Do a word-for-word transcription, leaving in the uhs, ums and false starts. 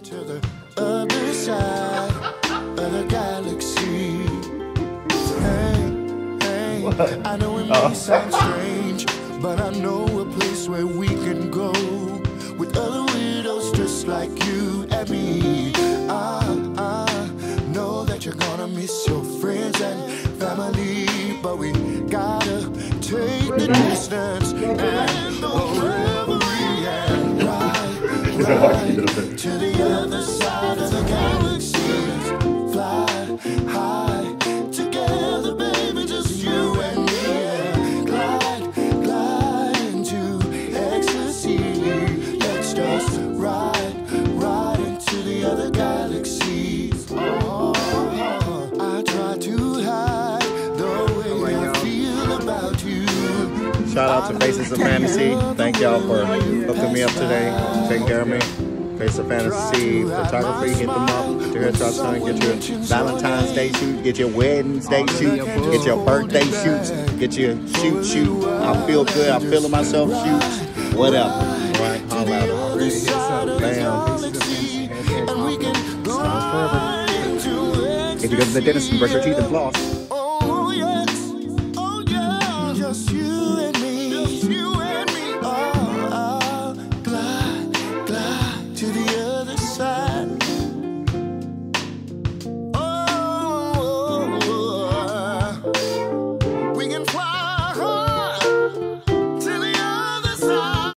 to the other side of the galaxy. Hey, hey, I know it may sound strange, but I know a place where we can go with other weirdos just like you and me. I, I know that you're gonna miss your friends and family, but we gotta take the distance and go wherever we can. Ride, ride to the other side of the galaxy. Fly high together, baby, just you and me. Yeah. Glide, glide into ecstasy. Let's just ride, ride into the other galaxies. Oh, I try to hide the way I feel about you. Shout out to Faces of Fantasy. Thank y'all for hooking me up today, taking care of me. Faces of Fantasy Photography, hit them up. Get your hair done, get your Valentine's Day shoot, get your Wednesday shoot, get your birthday shoots, get your shoot shoot. I feel good, I'm feeling myself shoot, whatever. Right, holla out. Bam. If you go to the dentist and brush your teeth and floss. Oh yes, oh yeah, just you.